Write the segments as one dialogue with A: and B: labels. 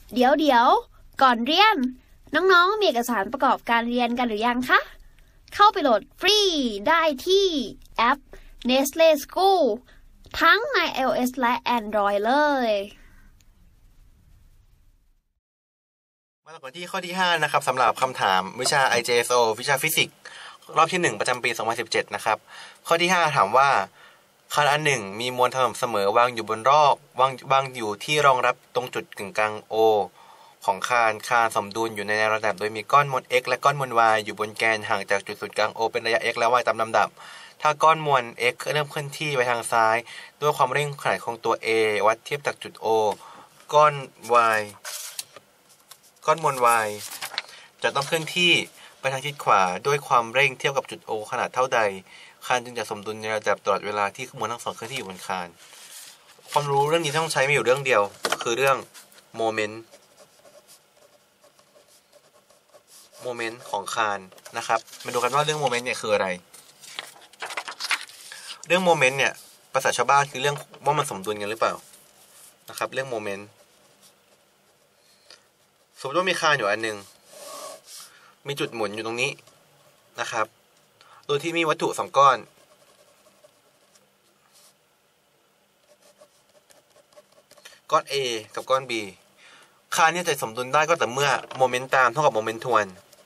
A: เดี๋ยวก่อนเรียนน้องๆมีเอกสารประกอบการเรียนกันหรือยังคะเข้าไปโหลดฟรีได้ที่แอป Nestle School ทั้งใน iOS และ Android เลย
B: มาต่อกันที่ข้อที่5นะครับสำหรับคำถามวิชา IJSO วิชาฟิสิกส์รอบที่1ประจำปี2017นะครับข้อที่5ถามว่าคานอันหนึ่งมีมวลสม่ำเสมอวางอยู่บนรอกวางอยู่ที่รองรับตรงจุดกึ่งกลาง O ของคานสมดุลอยู่ในระดับโดยมีก้อนมวล x และก้อนมวล y อยู่บนแกนห่างจากจุดศูนย์กลาง O เป็นระยะ x และ y ตามลำดับถ้าก้อนมวล x เริ่มเคลื่อนที่ไปทางซ้ายด้วยความเร่งขนาดของตัว a วัดเทียบจากจุด O ก้อนมวล y จะต้องเคลื่อนที่ไปทางทิศขวาด้วยความเร่งเทียบกับจุด O ขนาดเท่าใดคานจึงจะสมดุลในระดับตลอดเวลาที่มวลทั้งสองเคลื่อนที่อยู่บนคานความรู้เรื่องนี้ต้องใช้มีอยู่เรื่องเดียวคือเรื่องโมเมนต์ของคานนะครับมาดูกันว่าเรื่องโมเมนต์เนี่ยคืออะไรเรื่องโมเมนต์เนี่ยภาษาชาวบ้านคือเรื่องว่ามันสมดุลกันหรือเปล่านะครับเรื่องโมเมนต์สมมติว่ามีคานอยู่อันนึงมีจุดหมุนอยู่ตรงนี้นะครับโดยที่มีวัตถุ2ก้อนA กับก้อน B คานเนี่ยจะสมดุลได้ก็แต่เมื่อโมเมนต์ตามเท่ากับโมเมนต์ทวน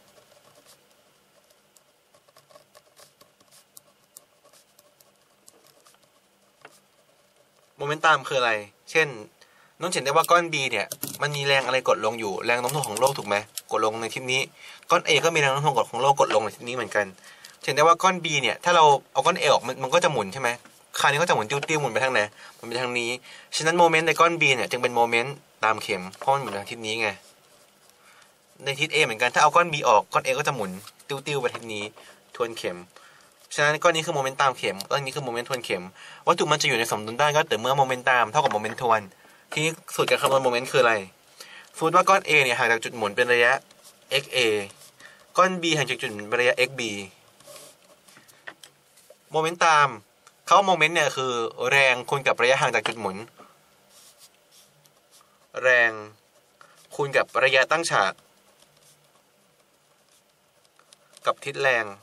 B: โมเมนต์ตามคืออะไรเช่นน้องเห็นได้ว่าก้อน B เนี่ยมันมีแรงอะไรกดลงอยู่แรงโน้มถ่วงของโลกถูกไหมกดลงในทิศนี้ก้อน A ก็มีแรงโน้มถ่วงของโลกกดลงในทิศนี้เหมือนกันเห็นได้ว่าก้อน B เนี่ยถ้าเราเอาก้อน A ออกมันก็จะหมุนใช่ไหมคานนี้ก็จะหมุนติ้วๆหมุนไปทางไหนมันไปทางนี้ฉะนั้นโมเมนต์ในก้อน B เนี่ยจึงเป็นโมเมนต์ตามเข็มเพราะมันหมุนทางทิศนี้ไงในทิศ A เหมือนกันถ้าเอาก้อน B ออกก้อน A ก็จะหมุนติ้วๆไปทิศนี้ทวนเข็มฉะนั้นก้อนนี้คือโมเมนต์ตามเข็มก้อนนี้คือโมเมนต์ทวนเข็มวัตถุมันจะอยู่ในสมดุลได้ก็แต่เมื่อโมเมนต์ตามเท่ากับโมเมนต์ทวนทีนี้สูตรการคำนวณโมเมนต์คืออะไรสมมติว่าก้อน A เนี่ยห่างจากจุดหมุนเป็นระยะ xa ก้อน B ห่างจากจุดหมุนเป็นระยะ xb โมเมนต์ตามเขาโมเมนต์เนี่ยคือแรงคูณกับระยะห่างจากจุดหมุนแรงคูณกับระยะตั้งฉากกับทิศแรง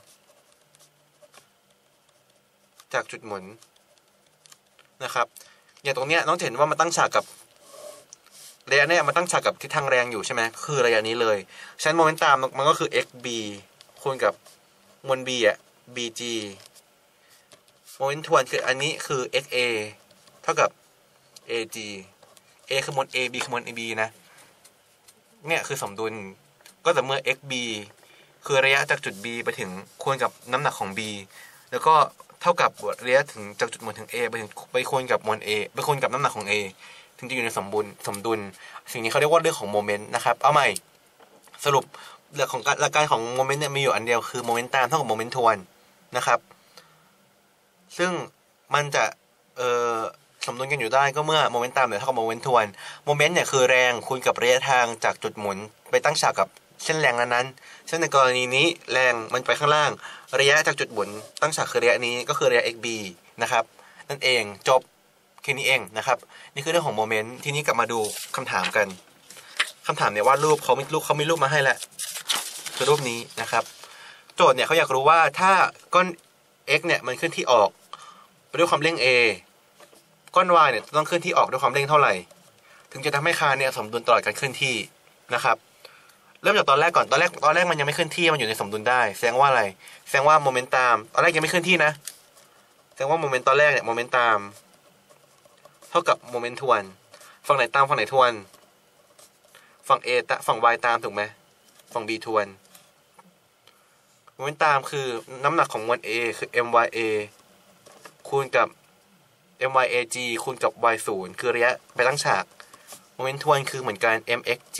B: จากจุดหมุนนะครับอย่างตรงเนี้ยน้องเห็นว่ามันตั้งฉากกับระยะเนี่ยมันตั้งฉากกับทิศทางแรงอยู่ใช่ไหมคือระยะนี้เลยฉะนั้นโมเมนต์ตามมันก็คือ xb คูณกับมวล b อ่ะ bg โมเมนต์ทวนคืออันนี้คือ xa เท่ากับ ag a คือมวล a b คือมวล ab นะเนี่ยคือสมดุลก็แต่เมื่อ xb คือระยะจากจุด b ไปถึงคูณกับน้ำหนักของ b แล้วก็เท่ากับระยะถึงจากจุดหมุนถึง a ไปคูณกับมวล a ไปคูณกับน้ำหนักของ a ถึงจะอยู่ในสมดุลสิ่งนี้เขาเรียกว่าเรื่องของโมเมนต์นะครับเอาใหม่สรุปหลักของหลักการของโมเมนต์เนี่ยมีอยู่อันเดียวคือโมเมนต์ตามเท่ากับโมเมนต์ทวนนะครับซึ่งมันจะสมดุลกันอยู่ได้ก็เมื่อโมเมนต์ตามเนี่ยเท่ากับโมเมนต์ทวนโมเมนต์เนี่ยคือแรงคูณกับระยะทางจากจุดหมุนไปตั้งฉากกับเส้นแรงนั้นๆเช่นในกรณีนี้แรงมันไปข้างล่างระยะจากจุดหมุนตั้งฉากคือระยะนี้ก็คือระยะ xb นะครับนั่นเองจบแค่นี้เองนะครับนี่คือเรื่องของโมเมนต์ทีนี้กลับมาดูคำถามกันคำถามเนี่ยวาดรูปเขามีรูปมาให้แล้วคือรูปนี้นะครับโจทย์เนี่ยเขาอยากรู้ว่าถ้าก้อน x เนี่ยมันเคลื่อนที่ออกไปด้วยความเร่ง a ก้อน y เนี่ยต้องเคลื่อนที่ออกด้วยความเร่งเท่าไหร่ถึงจะทำให้คานเนี่ยสมดุลตลอดการเคลื่อนที่นะครับเริ่มจากตอนแรกก่อนตอนแรกมันยังไม่เคลื่อนที่มันอยู่ในสมดุลได้แสดงว่าอะไรแสดงว่าโมเมนต์ตามตอนแรกยังไม่เคลื่อนที่นะแสดงว่าโมเมนต์ตอนแรกเนี่ยโมเมนต์ตามเท่ากับโมเมนต์ทวนฝั่งไหนตามฝั่งไหนทวนฝั่ง a ฝั่ง y ตามถูกไหมฝั่ง b ทวนโมเมนต์ตามคือน้ำหนักของมวล a คือ mya คูณกับ myag คูณกับ y 0คือระยะไปตั้งฉากโมเมนต์ทวนคือเหมือนกัน mxg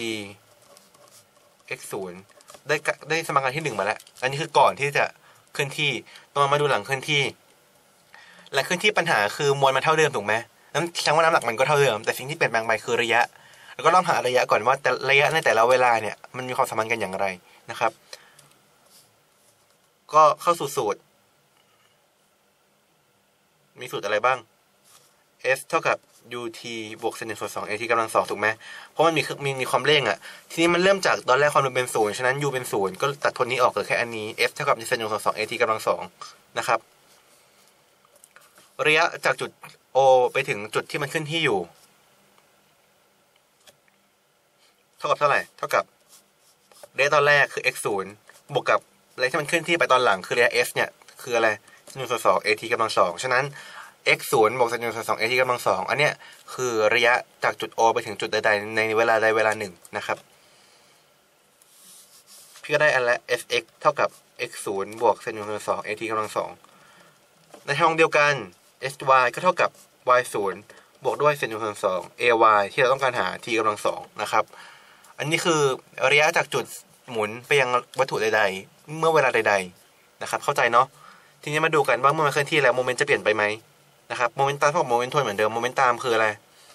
B: x 0ได้สมการที่1มาแล้วอันนี้คือก่อนที่จะเคลื่อนที่ต่อมาดูหลังเคลื่อนที่หลังเคลื่อนที่ปัญหาคือมวลมันเท่าเดิมถูกไหมนั้นแสดงว่าน้ำหนักมันก็เท่าเดิมแต่สิ่งที่เปลี่ยนแปลงไปคือระยะแล้วก็ต้องหาระยะก่อนว่าแต่ระยะในแต่ละเวลาเนี่ยมันมีความสัมพันธ์กันอย่างไรนะครับก็เข้าสู่สูตรมีสูตรอะไรบ้าง s เท่ากับ ut บวกเศษ1ส่วน2 at กำลัง2ถูกไหมเพราะมันมีความเร่งอ่ะทีนี้มันเริ่มจากตอนแรกความเร็วเป็น0ฉะนั้น u เป็น0ก็ตัดทนนี้ออกเหลือแค่อันนี้ f เท่ากับเศษ1ส่วน2 at กำลัง2นะครับระยะจากจุด o ไปถึงจุดที่มันขึ้นที่อยู่เท่ากับเท่าไหร่เท่ากับระยะตอนแรกคือ x 0บวกกับระยะที่มันขึ้นที่ไปตอนหลังคือระยะ f เนี่ยคืออะไรเศษ1ส่วน2 at กำลัง2ฉะนั้น x 0บวกเศษ1ส่วน2 at กำลัง2อันเนี้ยคือระยะจากจุด o ไปถึงจุดใดๆในเวลาใดเวลาหนึ่งนะครับพี่ก็ได้อันละ fx เท่ากับ x 0บวกเศษ1ส่วน2 at กำลัง2ในทางเดียวกัน sy ก็เท่ากับ y 0บวกด้วยเศษ1ส่วน2 ay ที่เราต้องการหา t กำลัง2นะครับอันนี้คือระยะจากจุดหมุนไปยังวัตถุใดๆเมื่อเวลาใดๆนะครับเข้าใจเนาะทีนี้มาดูกันว่าเมื่อมันเคลื่อนที่แล้วโมเมนต์จะเปลี่ยนไปไหมนะครับโมเมนตัมเท่ากับโมเมนต์ทวนเหมือนเดิมโมเมนตัมคืออะไร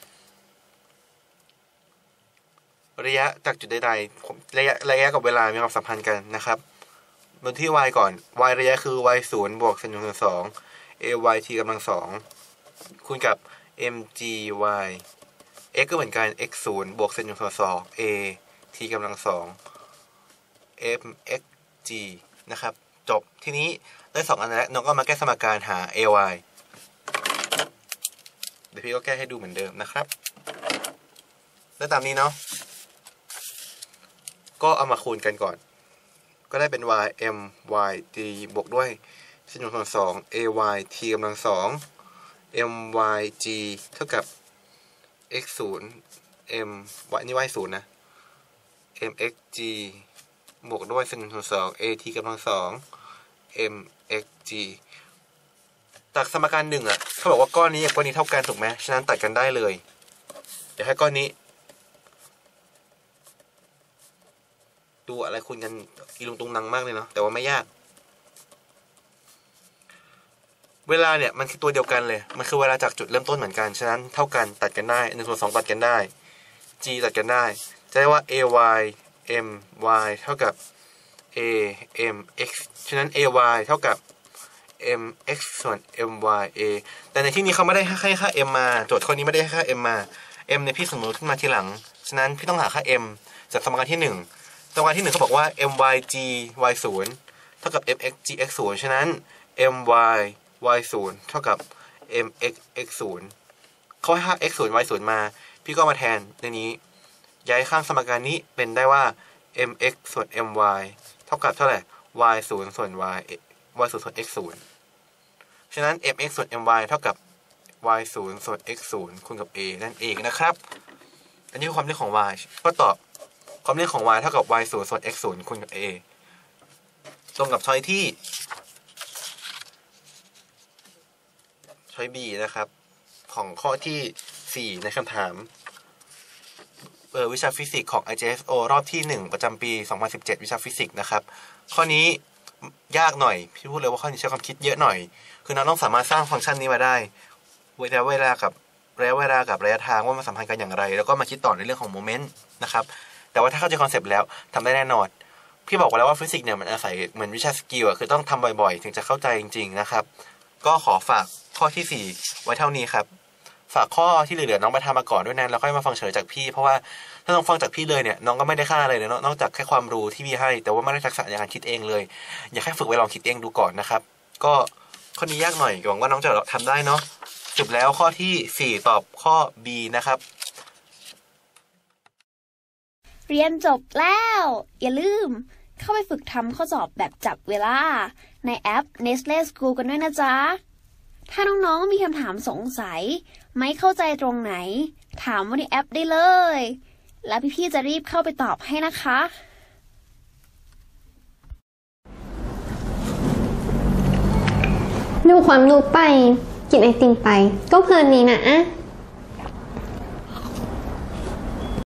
B: ระยะจากจุดใดๆระยะกับเวลามีความสัมพันธ์กันนะครับดูที่ y ก่อน y ระยะคือ y 0บวกเศษ1ส่วน2 ay t กำลัง2คูณกับ mgy x ก็เหมือนกัน x 0บวกเศษ1ส่วน2 a t กำลัง2 mxg นะครับจบทีนี้ได้2อันแล้วน้องก็มาแก้สมการหา ay เดี๋ยวพี่ก็แก้ให้ดูเหมือนเดิมนะครับได้ตามนี้เนาะก็เอามาคูณกันก่อนก็ได้เป็น y m y t บวกด้วยเศษ1ส่วน2 ay t กำลัง2 m y g เท่ากับ x 0 m y นี่ y 0นะ m x g บวกด้วยเศษ1ส่วน2 a t กำลัง2 m x g จากสมการ1อ่ะเขาบอกว่าก้อนนี้กับก้อนนี้เท่ากันถูกไหมฉะนั้นตัดกันได้เลยเดี๋ยวให้ก้อนนี้ดูอะไรคูณกันอีลุงตุงนังมากเลยเนาะแต่ว่าไม่ยากเวลาเนี่ยมันคือตัวเดียวกันเลยมันคือเวลาจากจุดเริ่มต้นเหมือนกันฉะนั้นเท่ากันตัดกันได้1ส่วน2ตัดกันได้ g ตัดกันได้จะได้ว่า ay my เท่ากับ a m x ฉะนั้น ay เท่ากับ mx ส่วน my a แต่ในที่นี้เขาไม่ได้ให้ค่า m มาโจทย์ข้อนี้ไม่ได้ให้ค่า m มา m ในพี่สมมติขึ้นมาทีหลังฉะนั้นพี่ต้องหาค่า m จากสมการที่1สมการที่1เขาบอกว่า myg y 0เท่ากับ mx g x 0ฉะนั้น my y 0เท่ากับ mx x 0เขาให้ค่า x 0 y 0มาพี่ก็มาแทนในนี้ย้ายข้างสมการนี้เป็นได้ว่า mx ส่วน my เท่ากับเท่าไหร่ y 0ส่วน y 0ส่วน x 0ฉะนั้น mx ส่วน my เท่ากับ y 0ส่วน x 0คูณกับ a นั่นเองนะครับอันนี้คือความเร็วของ y ก็ตอบความเร็วของ y เท่ากับ y 0ส่วน x 0คูณกับ a ตรงกับช้อยที่ช้อย b นะครับของข้อที่4ในคำถามวิชาฟิสิกส์ของ IJSO รอบที่1ประจำปี2017วิชาฟิสิกส์นะครับข้อนี้ยากหน่อยพี่พูดเลยว่าข้อนี้ใช้ความคิดเยอะหน่อยคือน้องต้องสามารถสร้างฟังก์ชันนี้มาได้ระยะเวลากับระยะทางว่ามันสัมพันธ์กันอย่างไรแล้วก็มาคิดต่อในเรื่องของโมเมนต์นะครับแต่ว่าถ้าเข้าใจคอนเซปต์แล้วทำได้แน่นอนพี่บอกไว้แล้วว่าฟิสิกส์เนี่ยมันอาศัยเหมือนวิชาสกิลอะคือต้องทำบ่อยๆถึงจะเข้าใจจริงๆนะครับก็ขอฝากข้อที่4ไว้เท่านี้ครับฝากข้อที่เหลือๆน้องไปทำมาก่อนด้วยนะแล้วค่อยมาฟังเฉลยจากพี่เพราะว่าถ้าน้องฟังจากพี่เลยเนี่ยน้องก็ไม่ได้ค่าอะไรเลยนอกจากแค่ความรู้ที่พี่ให้แต่ว่าไม่ได้ทักษะในการคิดเองเลยอยากให้ฝึกไว้ลองคิดเองดูก่อนนะครับก็ข้อนี้ยากหน่อยหวังว่าน้องจะทำได้เนาะจบแล้วข้อที่4ตอบข้อ B นะครับ
A: เรียนจบแล้วอย่าลืมเข้าไปฝึกทำข้อสอบแบบจับเวลาในแอป Nestle School กันด้วยนะจ๊ะถ้าน้องๆมีคำถามสงสัยไม่เข้าใจตรงไหนถามว่าในแอปได้เลยแล้วพี่ๆจะรีบเข้าไปตอบให้นะคะ
C: ดูความรู้ไปกินไอติมไปก็เพลินนี้นะ